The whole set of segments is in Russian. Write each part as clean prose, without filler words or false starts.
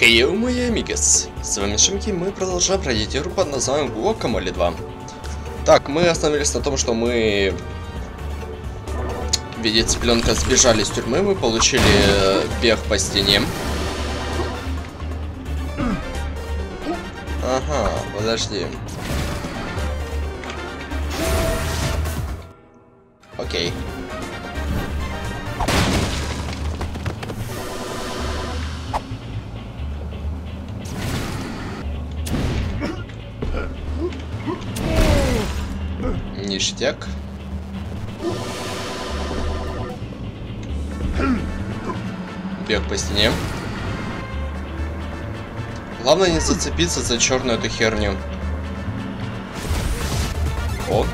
Хейо, мои амигос! С вами Шимки, мы продолжаем пройти игру под названием Guacamole 2. Так, мы остановились на том, что мы... Видите, цыпленка сбежали из тюрьмы, мы получили бег по стене. Ага, подожди. Окей. Ништяк. Бег по стене. Главное не зацепиться за черную эту херню. О.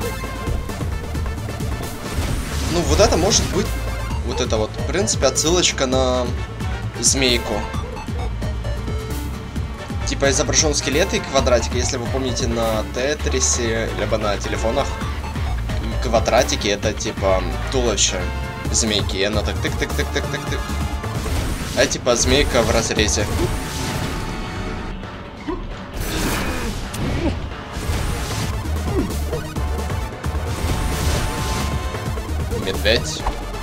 Ну вот это может быть. Вот это вот, в принципе, отсылочка на змейку. Типа изображен скелет и квадратик. Если вы помните на Тетрисе, либо на телефонах, квадратики это типа туловище змейки. И она так тык-тык-тык-тык-тык-тык. А типа змейка в разрезе. Медведь.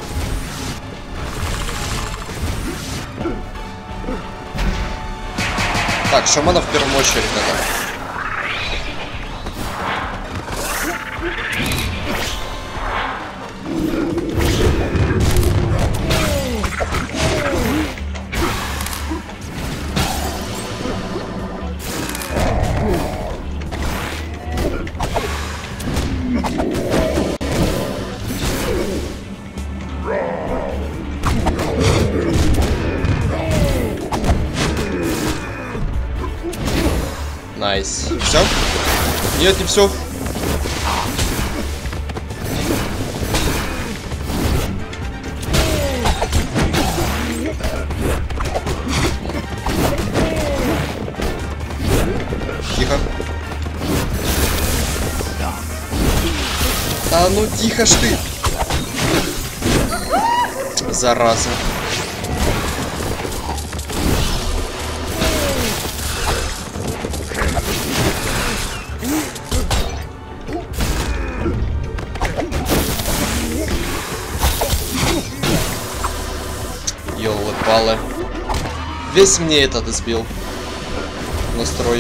Так, шамана в первую очередь надо. Найс. Все? Нет, не все. Тихо. А ну тихо ж ты. Зараза. Ёлы-палы. Весь мне этот избил. Настрой.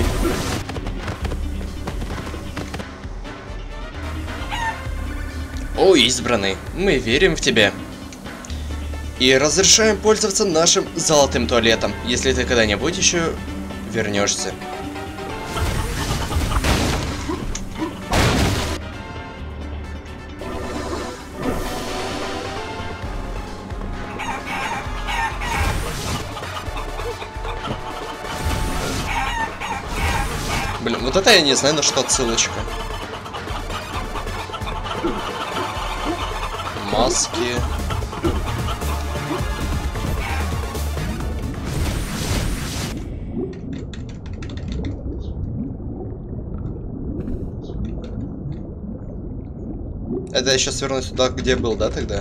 О, избранный, мы верим в тебя. И разрешаем пользоваться нашим золотым туалетом, если ты когда-нибудь еще вернешься. Блин, вот это я не знаю, на что отсылочка. Маски. Это я сейчас вернусь туда, где был, да, тогда?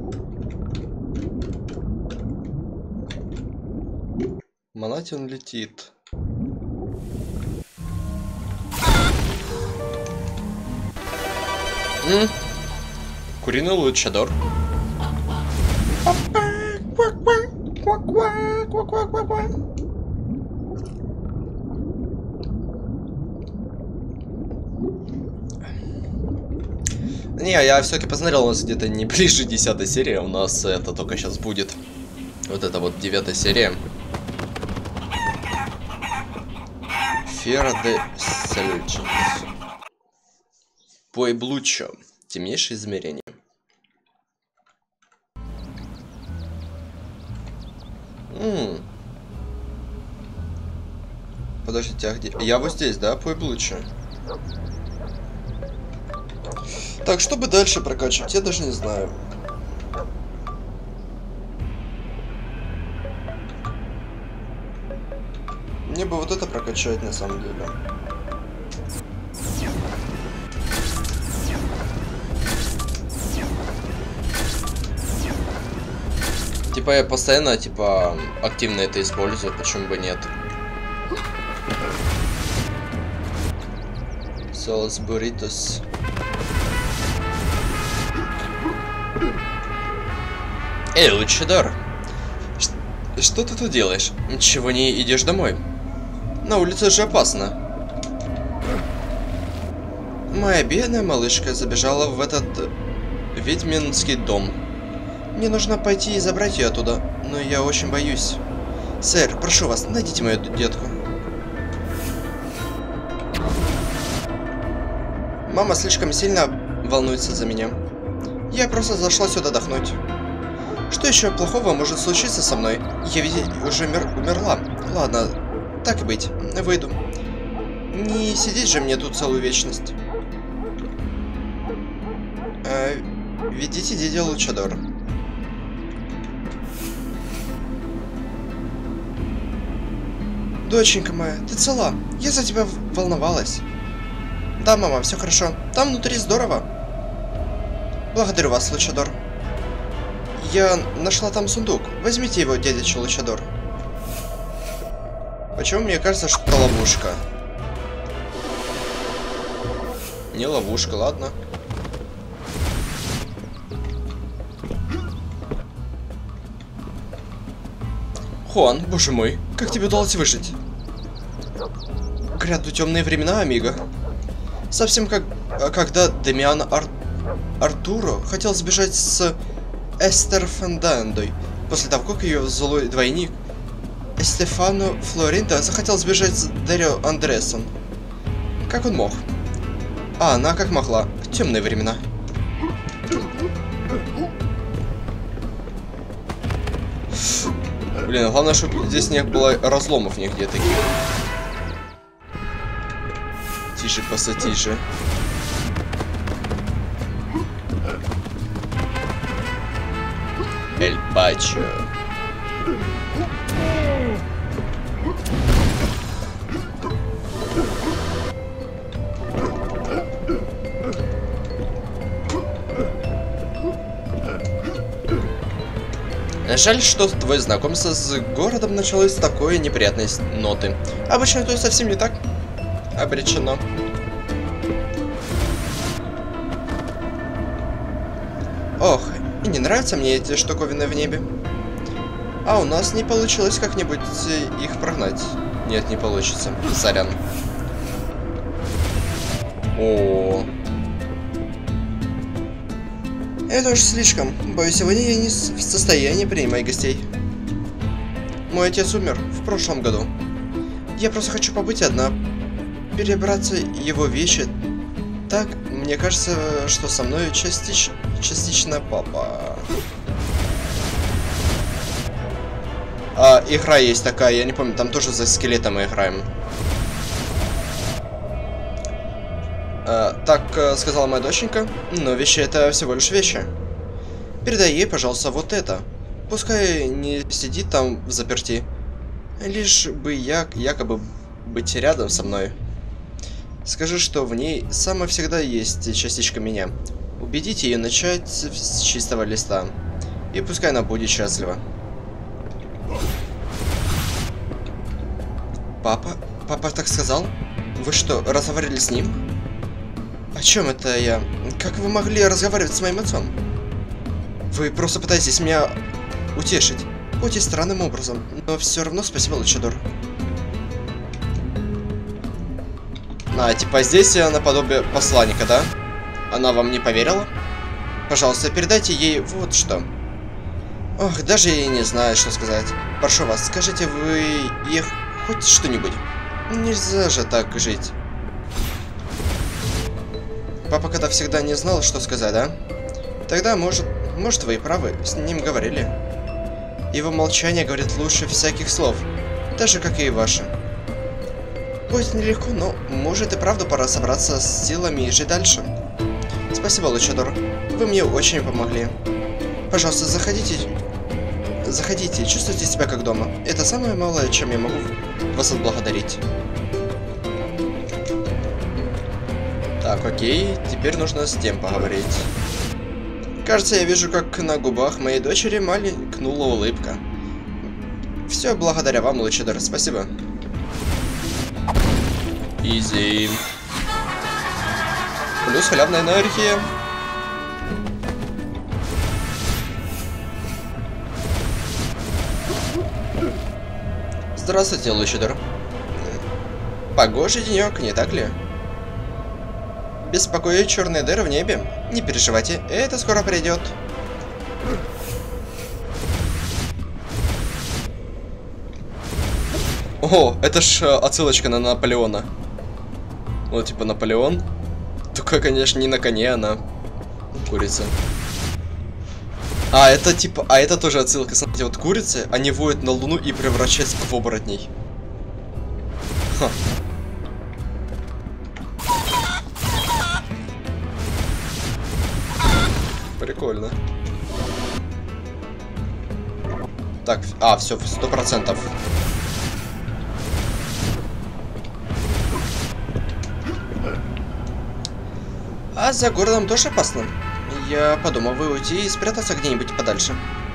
Монати он летит. Куриный лучадор. Не, я все-таки посмотрел, у нас где-то не ближе 10 серия, у нас это только сейчас будет. Вот это вот 9 серия. Фера де Сальчинс. Пуэблучо. Темнейшее измерение. Подождите, а где? Я вот здесь, да, Пуэблучо? Так, чтобы дальше прокачивать, я даже не знаю. Мне бы вот это прокачать на самом деле. Типа я постоянно, типа, активно это использую, почему бы нет. Соус бурритос. Эй, Лучидор! Что ты тут делаешь? Чего не идешь домой? На улице же опасно. Моя бедная малышка забежала в этот ведьминский дом. Мне нужно пойти и забрать ее оттуда, но я очень боюсь. Сэр, прошу вас, найдите мою детку. Мама слишком сильно волнуется за меня. Я просто зашла сюда отдохнуть. Что еще плохого может случиться со мной? Я ведь уже умерла. Ладно, так и быть, выйду. Не сидеть же мне тут целую вечность. Ведите дядя Лучидор. Доченька моя, ты цела? Я за тебя волновалась. Да, мама, все хорошо. Там внутри здорово. Благодарю вас, Лучидор. Я нашла там сундук. Возьмите его, дядя Лучидор. Почему мне кажется, что это ловушка? Не ловушка, ладно. Хуан, боже мой, как тебе удалось выжить? Грядут темные времена, амиго. Совсем как когда Демиан Артуро хотел сбежать с Эстер Фандандой, после того, как ее злой двойник Эстефано Флоринта захотел сбежать с Дарио Андресон. Как он мог? А она как могла. Темные времена. Блин, главное, чтобы здесь не было разломов нигде таких. Тише, просто тише. Эль Пачо. Жаль, что твое знакомство с городом началось с такой неприятной ноты. Обычно это совсем не так. Обречено. Ох, и не нравятся мне эти штуковины в небе. А у нас не получилось как-нибудь их прогнать. Нет, не получится. Сорян. О. Это уж слишком. Боюсь, сегодня я не в состоянии принимать гостей. Мой отец умер в прошлом году. Я просто хочу побыть одна. Перебраться его вещи. Так, мне кажется, что со мной частично папа. Игра есть такая, я не помню, там тоже за скелетом мы играем. Так сказала моя доченька, но вещи это всего лишь вещи. Передай ей, пожалуйста, вот это. Пускай не сидит там взаперти. Лишь бы якобы быть рядом со мной. Скажи, что в ней сама всегда есть частичка меня. Убедите ее начать с чистого листа. И пускай она будет счастлива. Папа? Папа так сказал? Вы что, разговаривали с ним? О чем это я? Как вы могли разговаривать с моим отцом? Вы просто пытаетесь меня утешить. Хоть и странным образом, но все равно спасибо, Лучидор. Типа здесь наподобие посланника, да? Она вам не поверила? Пожалуйста, передайте ей вот что. Ох, даже я не знаю, что сказать. Прошу вас, скажите вы ей хоть что-нибудь. Нельзя же так жить. Папа когда всегда не знал, что сказать, да? Тогда, может вы и правы, с ним говорили. Его молчание говорит лучше всяких слов, даже как и ваше. Будет нелегко, но может и правда пора собраться с силами и жить дальше. Спасибо, Лучидор. Вы мне очень помогли. Пожалуйста, заходите, чувствуйте себя как дома. Это самое малое, чем я могу вас отблагодарить. Так, окей, теперь нужно с тем поговорить. Кажется, я вижу, как на губах моей дочери мелькнула улыбка. Все благодаря вам, Лучидор, спасибо. Изи. плюс халявная энергия. Здравствуйте, Лучидор. Погожий денек, не так ли? Беспокоит черные дыры в небе. Не переживайте, это скоро придет. О, это ж отсылочка на Наполеона. Вот типа Наполеон. Только, конечно, не на коне, а на курице. А, это типа... А это тоже отсылка. Смотрите, вот курицы, они воют на Луну и превращаются в оборотней. Ха. Прикольно. Так, все, 100%. А за городом тоже опасно. Я подумал, вы уйти и спрятаться где-нибудь подальше.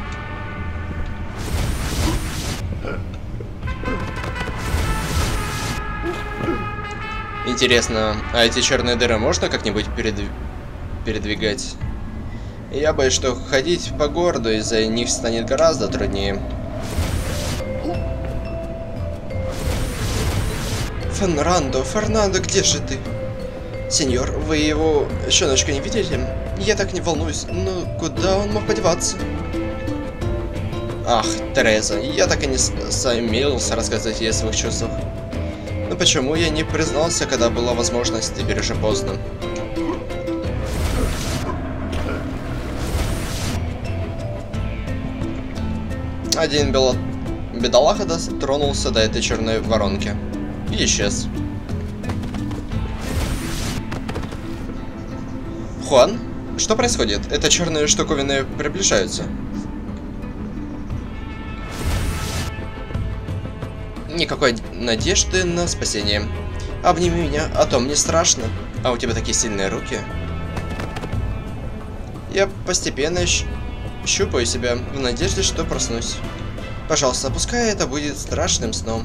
Интересно, а эти черные дыры можно как-нибудь передвигать? Я боюсь, что ходить по городу из-за них станет гораздо труднее. Фернандо, где же ты? Сеньор, вы его щеночка не видели? Я так не волнуюсь, но куда он мог подеваться? Ах, Тереза, я так и не осмелился рассказать ей о своих чувствах. Но почему я не признался, когда была возможность, теперь уже поздно. Один бедолага дотронулся до этой черной воронки и исчез. Хуан? Что происходит? Это черные штуковины приближаются. Никакой надежды на спасение. Обними меня, а то мне страшно. А у тебя такие сильные руки. Я постепенно щупаю себя в надежде, что проснусь. Пожалуйста, пускай это будет страшным сном.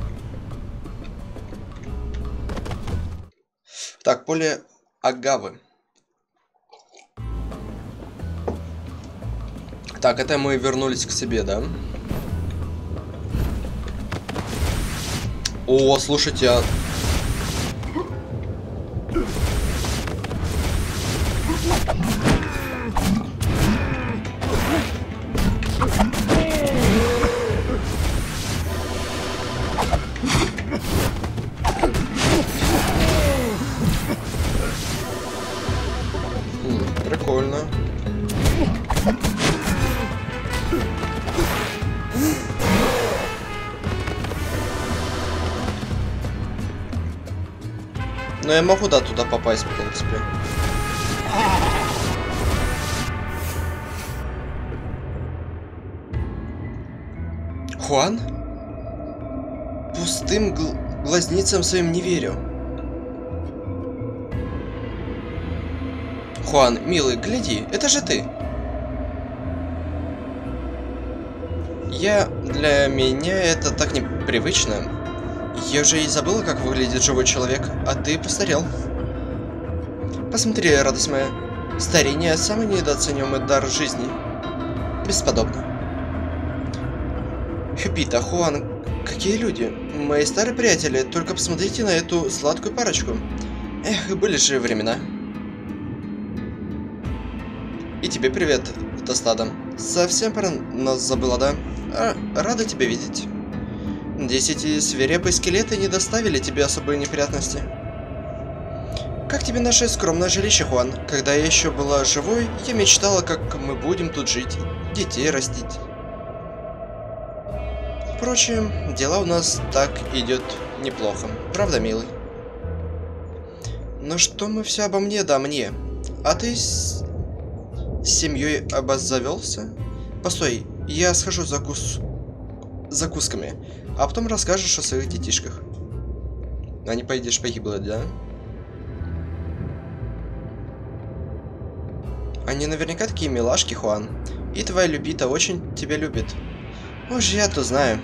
Так, поле Агавы. Так, это мы вернулись к себе, да? О, слушайте, а... Прикольно. Но я могу, да, туда попасть, в принципе. Хуан? Пустым глазницам своим не верю. Хуан, милый, гляди, это же ты. Для меня это так непривычно. Я уже и забыла, как выглядит живой человек, а ты постарел. Посмотри, радость моя. Старение – самый недооцененный дар жизни. Бесподобно. Хюпита, Хуан, какие люди. Мои старые приятели, только посмотрите на эту сладкую парочку. Эх, были же времена. И тебе привет, Тостадо. Совсем про нас забыла, да? Рада тебя видеть. Надеюсь, эти свирепые скелеты не доставили тебе особые неприятности. Как тебе наше скромное жилище, Хуан? Когда я еще была живой, я мечтала, как мы будем тут жить, детей растить. Впрочем, дела у нас так идет неплохо. Правда, милый? Но что мы все обо мне, да мне? А ты с семьей обзавелся? Постой, я схожу за закусками, а потом расскажешь о своих детишках. Они, по идее, погибли, да? Они наверняка такие милашки, Хуан. И твоя Любита очень тебя любит. Может, я-то знаю.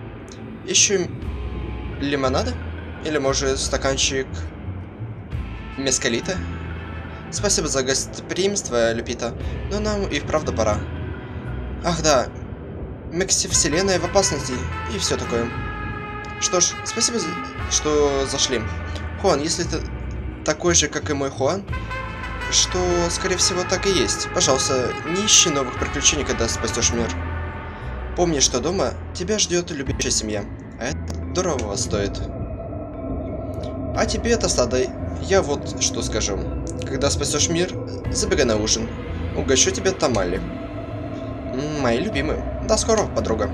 Еще лимонада? Или, может, стаканчик Мескалита? Спасибо за гостеприимство, Люпита, но нам и вправду пора. Ах да, Мекси-вселенная в опасности и все такое. Что ж, спасибо, что зашли. Хуан, если ты такой же, как и мой Хуан, что, скорее всего, так и есть. Пожалуйста, не ищи новых приключений, когда спасешь мир. Помни, что дома тебя ждет любящая семья, а это дорого стоит. А тебе это стадо, я вот что скажу. Когда спасешь мир, забегай на ужин. Угощу тебя тамали. Мои любимые. До скорого, подруга.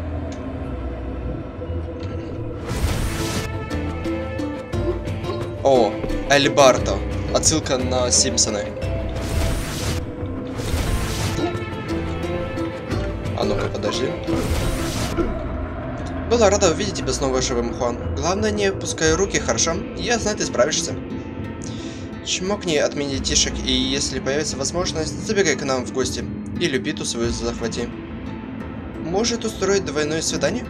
О, Эльбарто. Отсылка на Симпсоны. А ну-ка, подожди. Была рада увидеть тебя снова живым, Хуан. Главное, не опускай руки, хорошо? Я знаю, ты справишься. Чмокни от меня детишек, и если появится возможность, забегай к нам в гости. И Люпиту свою захвати. Может устроить двойное свидание?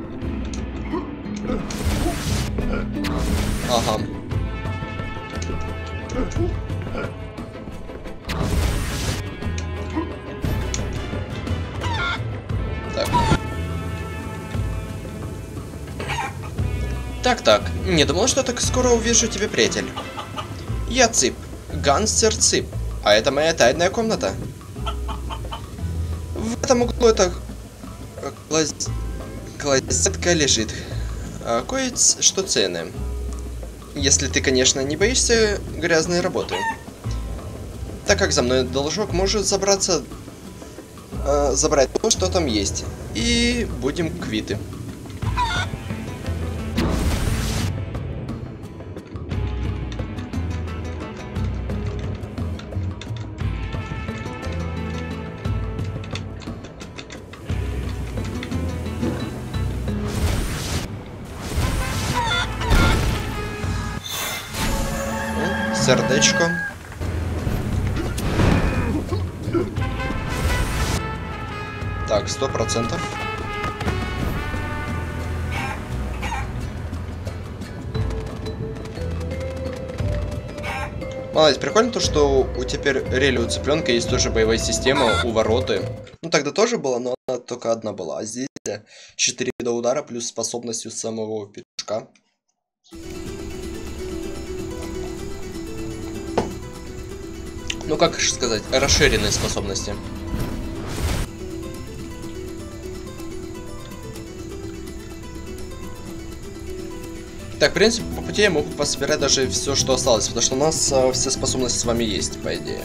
Ага. Так. Не думал, что так скоро увижу тебя, приятель. Я Цип. Гангстер Цип. А это моя тайная комната. В этом углу эта клозетка лежит. Кое-что ценное. Если ты, конечно, не боишься грязной работы. Так как за мной должок, может забрать то, что там есть. И будем квиты. Сердечко. Так, 100%. Молодец, прикольно то, что у теперь рели у цыпленка есть тоже боевая система, у вороты. Ну тогда тоже было, но она только одна была. А здесь 4 вида удара плюс способностью самого петушка. Ну, как сказать, расширенные способности. Так, в принципе, по пути я могу пособирать даже все, что осталось, потому что у нас все способности с вами есть, по идее.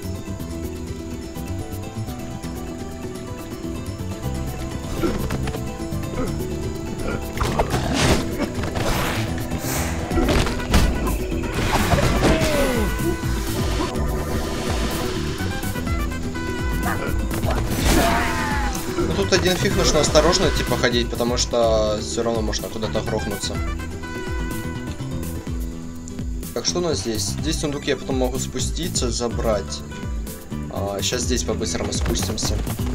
Тут один фиг, нужно осторожно типа ходить, потому что все равно можно куда-то грохнуться. Так, что у нас здесь? Здесь сундук я потом могу спуститься, забрать. Сейчас здесь по-быстрому спустимся.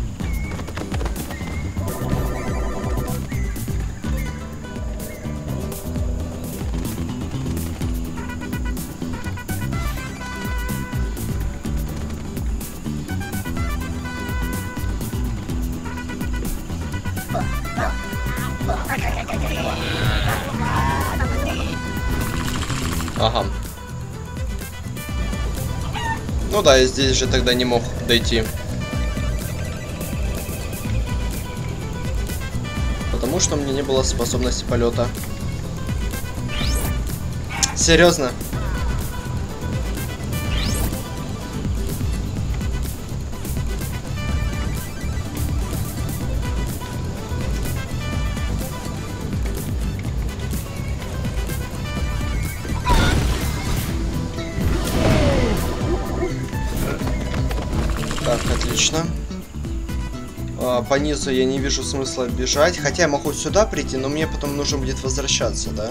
Ага. Ну да, я здесь же тогда не мог дойти. Потому что у меня не было способности полета. Серьезно? Так, отлично. По низу я не вижу смысла бежать. Хотя я могу сюда прийти, но мне потом нужно будет возвращаться, да?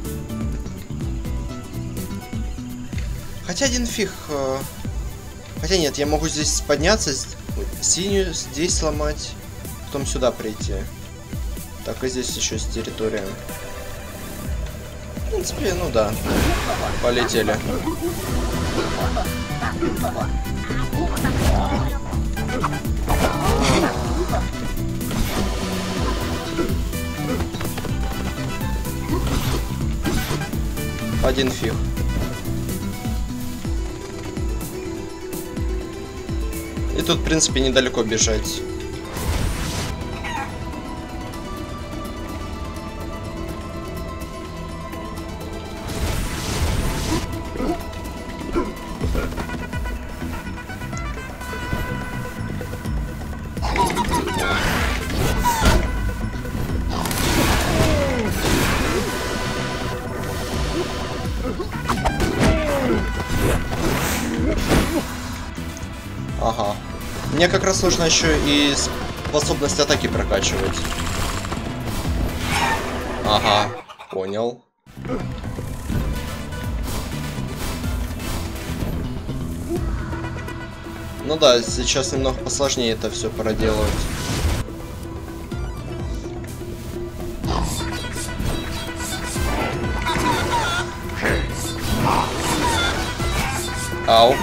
Хотя один фиг. Хотя нет, я могу здесь подняться, синюю здесь сломать, потом сюда прийти. Так, и здесь еще есть территория. принципе, ну да. Полетели. Один фиг. И тут, в принципе, недалеко бежать. Ага. Мне как раз нужно еще и способность атаки прокачивать. Ага, понял. Ну да, сейчас немного посложнее это все проделать. Ау.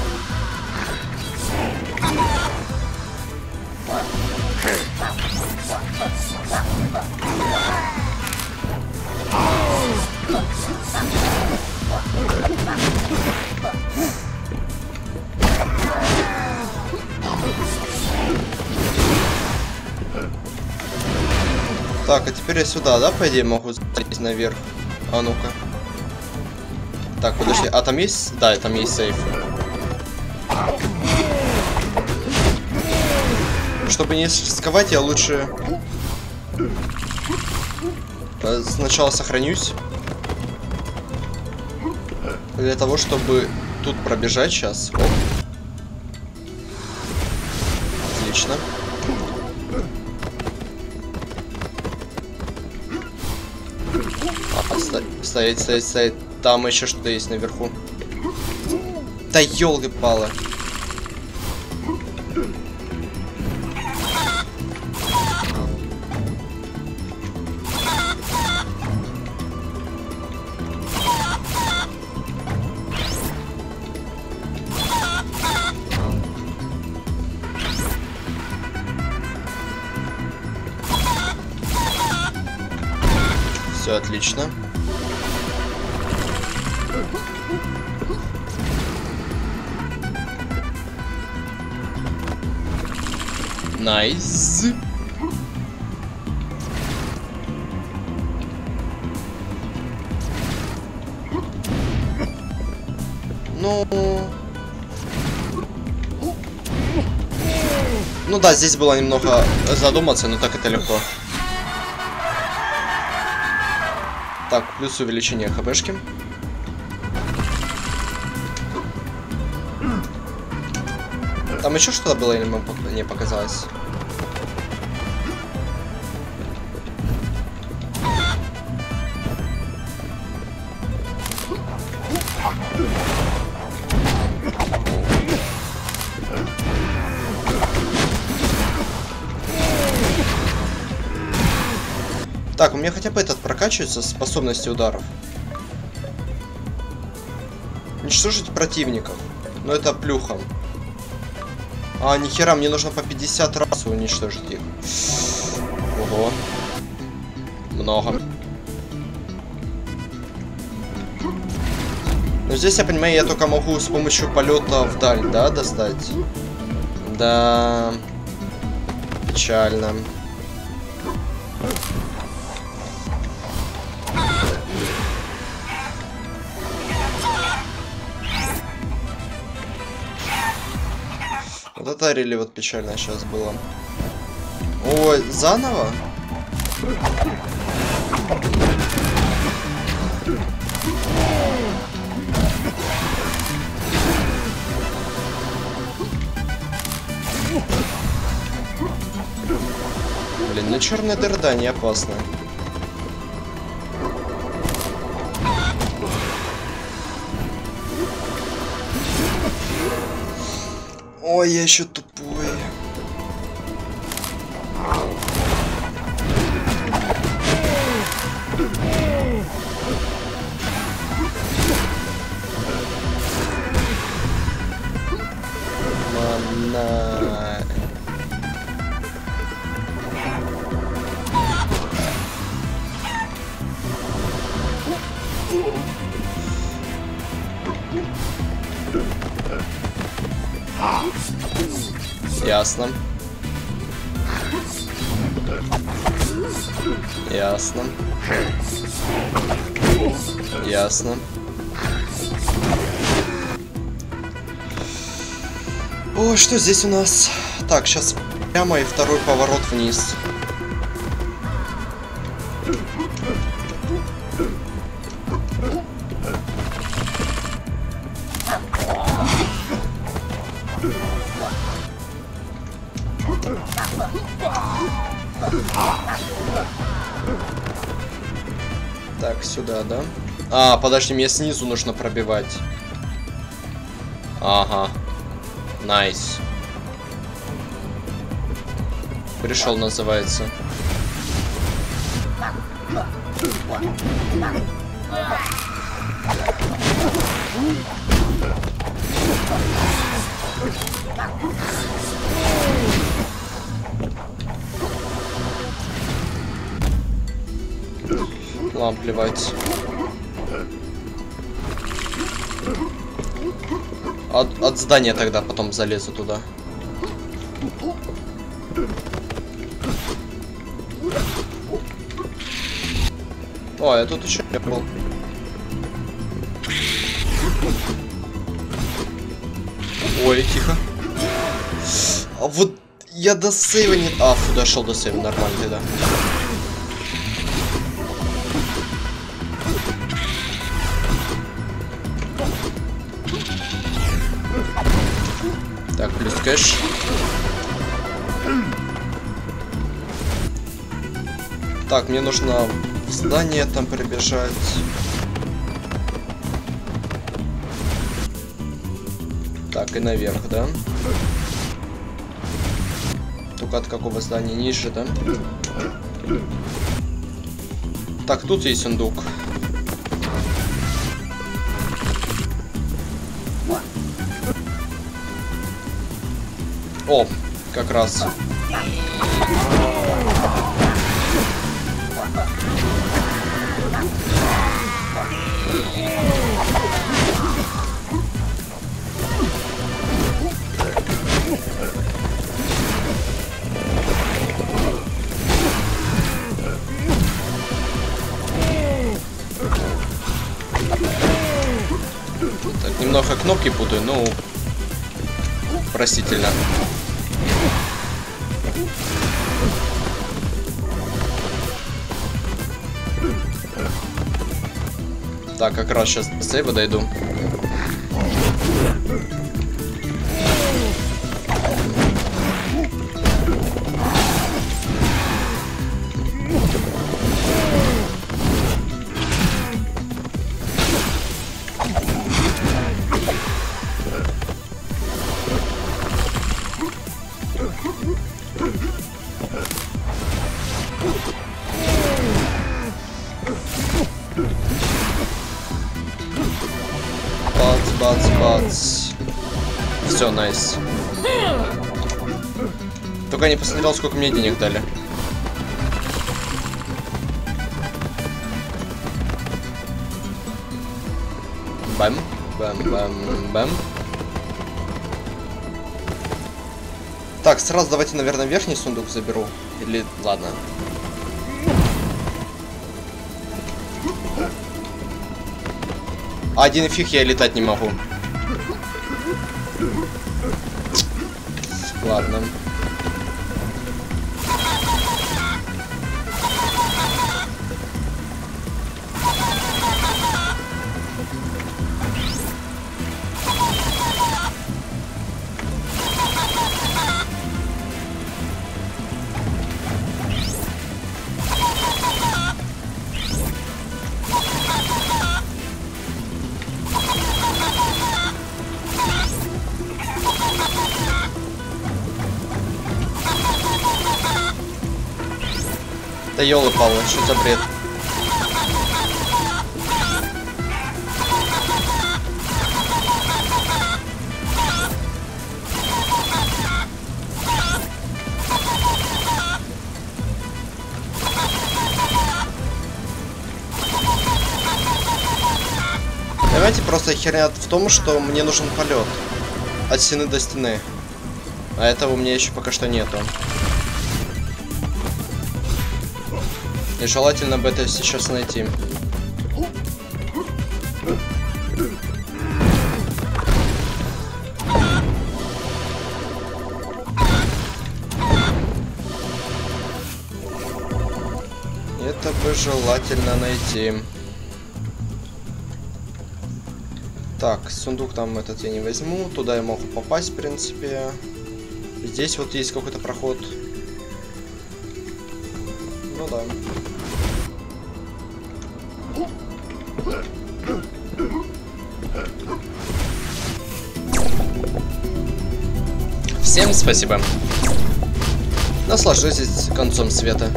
Так, а теперь я сюда, да, по идее, могу залезть наверх? А ну-ка. Так, подожди, а там есть? Да, там есть сейф. Чтобы не рисковать, я лучше сначала сохранюсь. Для того, чтобы тут пробежать сейчас. Оп. Отлично. Стоять, стоять, стоять. Там еще что-то есть наверху. Да ёлки-палы. Все отлично. Найс. Ну да, здесь было немного задуматься, но так это легко. Так, плюс увеличение хпшки. Там еще что-то было или мне показалось? Так, у меня хотя бы этот прокачивается, способности ударов. Уничтожить противников. Но это плюхом. А, нихера, мне нужно по 50 раз уничтожить их. Ого. Много. Но здесь, я понимаю, я только могу с помощью полета вдаль, да, достать? Да. Печально. Вот это рели вот печально сейчас было. Ой, заново? Блин, ну черная дырда не опасна. Ой, я еще тупой. На... Ясно. Ясно. Ясно. Ой, что здесь у нас? Так, сейчас прямо и второй поворот вниз. Так, сюда, да? А, подожди, мне снизу нужно пробивать. Ага. Найс. Пришел, называется. Ладно, плевать. От здания тогда потом залезу туда. О, я тут еще не был. Ой, тихо. А вот я до сейва не... А, фу, дошел до сейва, нормально тогда. Так, плюс кэш. Так, мне нужно в здание там прибежать. Так, и наверх, да? Только от какого здания? Ниже, да? Так, тут есть сундук. О, как раз. Так, немного кнопки путаю, ну, простительно. Так, как раз сейчас до сейва дойду. Бац. Все, найс. Только не посмотрел, сколько мне денег дали. Бэм, бэм. Так, сразу давайте, наверное, верхний сундук заберу. Или... ладно. Один фиг, я летать не могу. Ладно. Да ёлы-палы, что за бред? просто херня в том, что мне нужен полет от стены до стены. А этого у меня еще пока что нету. И желательно бы это сейчас найти. Это бы желательно найти. Так, сундук там этот я не возьму. Туда я могу попасть, в принципе. Здесь вот есть какой-то проход. Ну да. Всем спасибо. Наслаждайтесь концом света.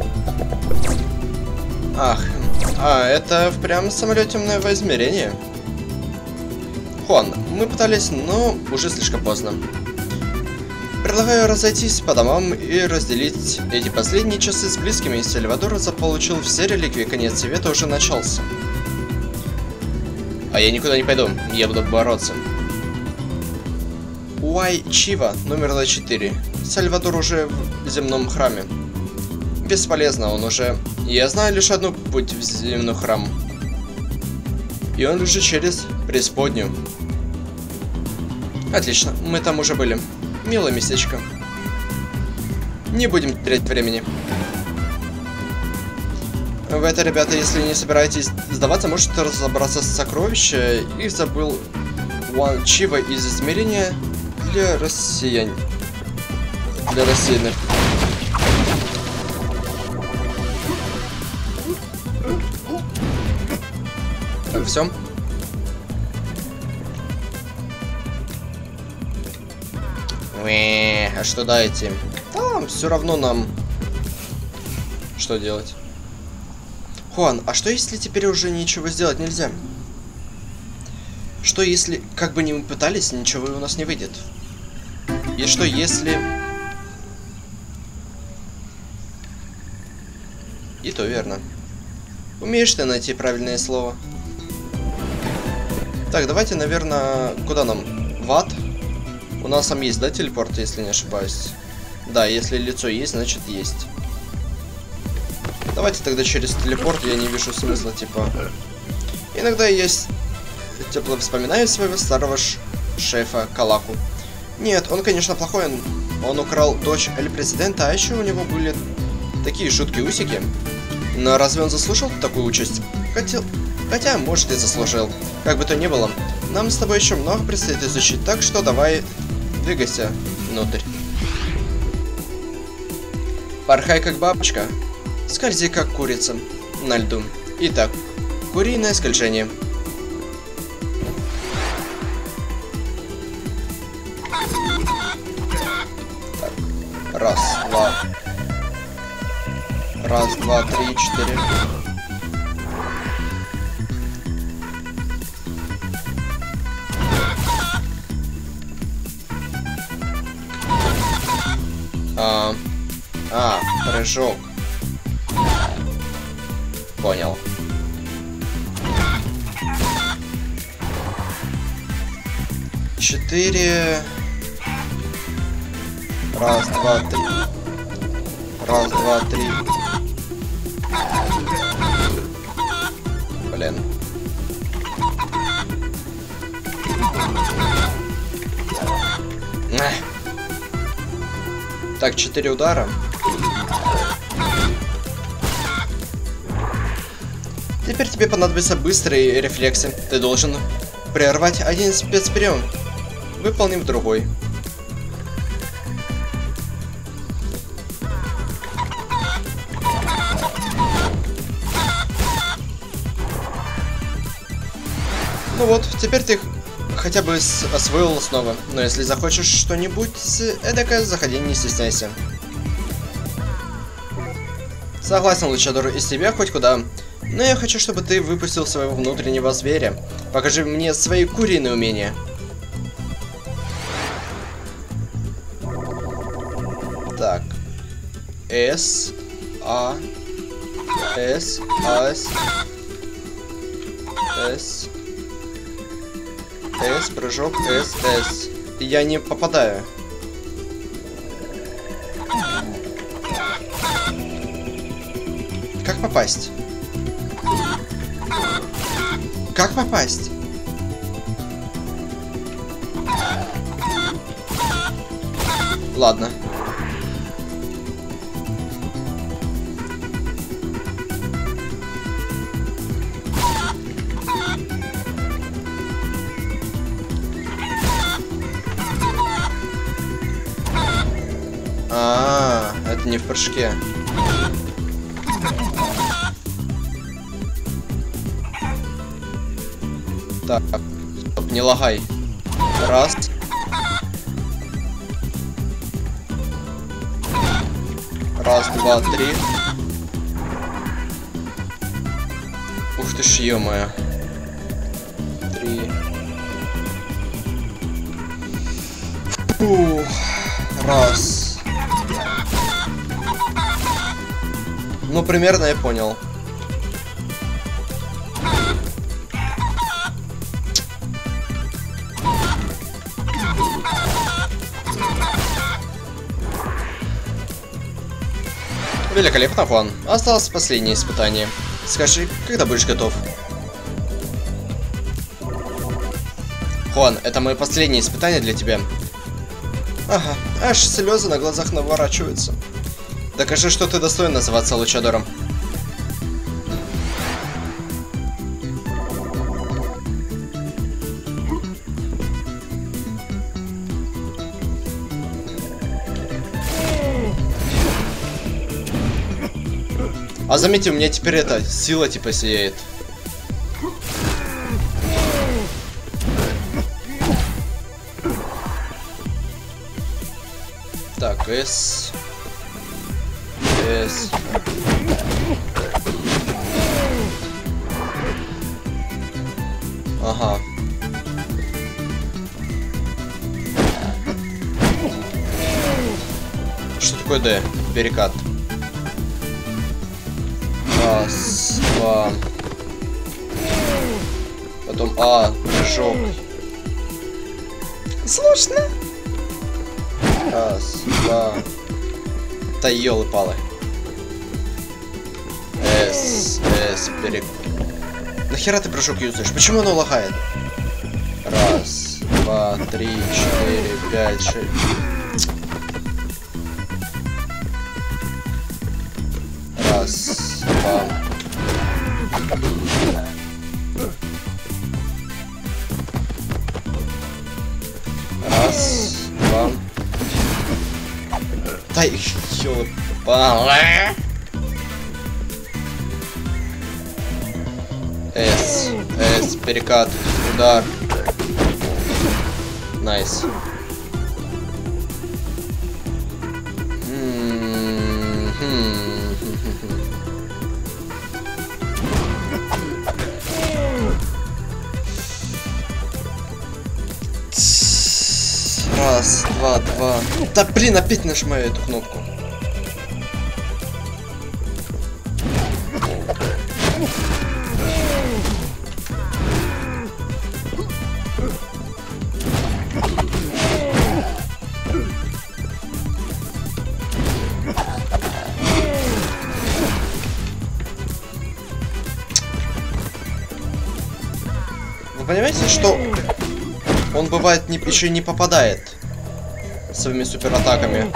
Ах, это прям самолет темного измерения. Хуан, мы пытались, но уже слишком поздно. Предлагаю разойтись по домам и разделить эти последние часы с близкими. Сальвадор заполучил все реликвии, конец света уже начался. А я никуда не пойду, я буду бороться. Уай Чива, номер 4. Сальвадор уже в земном храме. Бесполезно, он уже... Я знаю лишь одну путь в земной храм. И он лежит через преисподнюю. Отлично, мы там уже были. Милое местечко. Не будем терять времени. Вы это, ребята, если не собираетесь сдаваться, можете разобраться с сокровищем. Их забыл Уан Чива из измерения для россиян. Для рассеянных. Все. А что дайте? Там все равно нам. Что делать? Хуан, а что если теперь уже ничего сделать нельзя? Что если, как бы ни мы пытались, ничего у нас не выйдет? И что если... И то верно. Умеешь ты найти правильное слово? Так, давайте, наверное, куда нам? В ад? У нас там есть, да, телепорт, если не ошибаюсь? Да, если лицо есть, значит есть. Давайте тогда через телепорт, я не вижу смысла, типа... Иногда я тепло вспоминаю своего старого шефа Калаку. Нет, он, конечно, плохой, он украл дочь Эль-Президента, а еще у него были такие жуткие усики. Но разве он заслужил такую участь? Хотя, может, и заслужил. Как бы то ни было, нам с тобой еще много предстоит изучить, так что давай двигайся внутрь. Порхай как бабочка, скользи как курица на льду. Итак, куриное скольжение. Так, раз, два, три, 4. Прыжок. Понял. Четыре. Раз, два, три. Раз, два, три. Блин. Так, 4 удара. Теперь тебе понадобятся быстрые рефлексы. Ты должен прервать один спецприем, выполнив другой. Ну вот, теперь ты хотя бы освоил снова. Но если захочешь что-нибудь эдакое, заходи, не стесняйся. Согласен, Лучадор, из тебя хоть куда. Но я хочу, чтобы ты выпустил своего внутреннего зверя. Покажи мне свои куриные умения. Так. С. С, прыжок, С. Я не попадаю. Как попасть? Как попасть? Ладно. Это не в прыжке. Так, стоп, не лагай. Раз. Раз, два, три. Ух ты ж, ё-моё. 3. Фух. Раз. Ну, примерно я понял. Великолепно, Хуан. Осталось последнее испытание. Скажи, когда будешь готов? Хуан, это мое последнее испытание для тебя. Ага, аж слезы на глазах наворачиваются. Докажи, что ты достоин называться Лучадором. А заметьте, у меня теперь эта сила типа сияет. Так, С. С. Ага. Что такое Д? Перекат. Раз, два. Потом А, прыжок. Сложно. Раз, два. Да ёлы-палы. С, перек... Нахера ты прыжок юзаешь? Почему оно лагает? Раз, два, 3, 4, 5, 6. Раз, два. Раз, два. Да ёлы-палы. С, перекат, удар. Найс. Раз, два, два. Да блин, опять нажимаю эту кнопку. Вы понимаете, что он бывает еще и не попадает своими суператаками?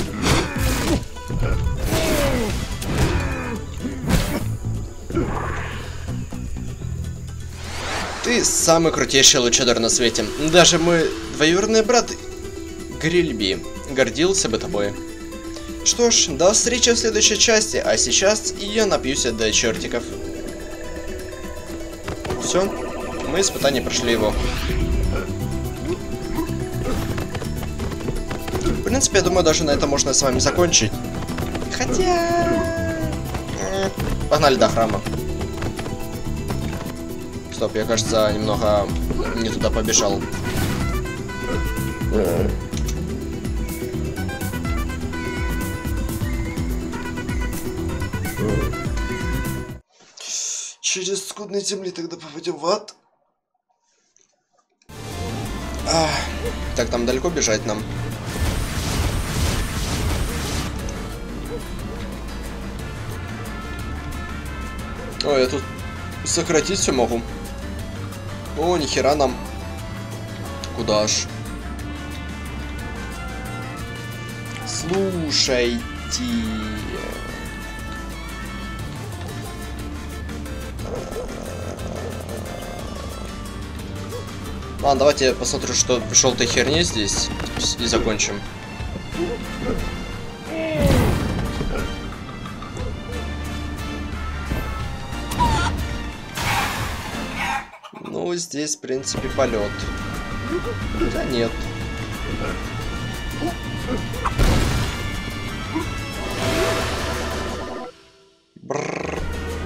Ты самый крутейший лучадор на свете. Даже мой двоюродный брат Грильби гордился бы тобой. Что ж, до встречи в следующей части, а сейчас я напьюсь до чертиков. Все, мы испытания прошли его. В принципе, я думаю, даже на этом можно с вами закончить. Хотя... Погнали до храма. Стоп, я, кажется, немного не туда побежал. Через скудные земли тогда попадем в ад. Так, там далеко бежать нам? О, я тут сократить все могу. О, нихера нам. Куда ж? Слушайте. Ладно, давайте я посмотрю, что в желтой херне здесь, и закончим. Ну, здесь, в принципе, полет. Да нет. Бррр.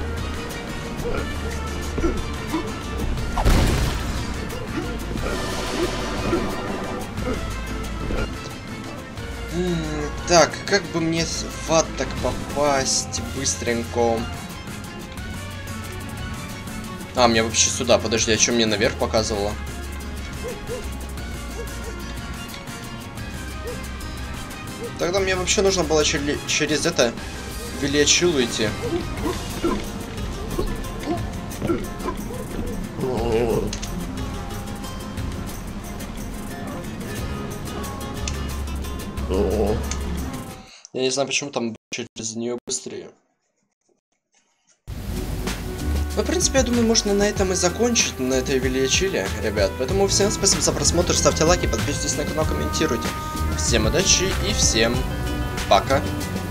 Так, как бы мне в ад так попасть быстренько? А, мне вообще сюда, подожди, а что мне наверх показывало? Тогда мне вообще нужно было через это Вильячилу идти. Я не знаю, почему там через нее быстрее. Ну, в принципе, я думаю, можно на этом и закончить, на этой Вильячиле, ребят. Поэтому всем спасибо за просмотр, ставьте лайки, подписывайтесь на канал, комментируйте. Всем удачи и всем пока.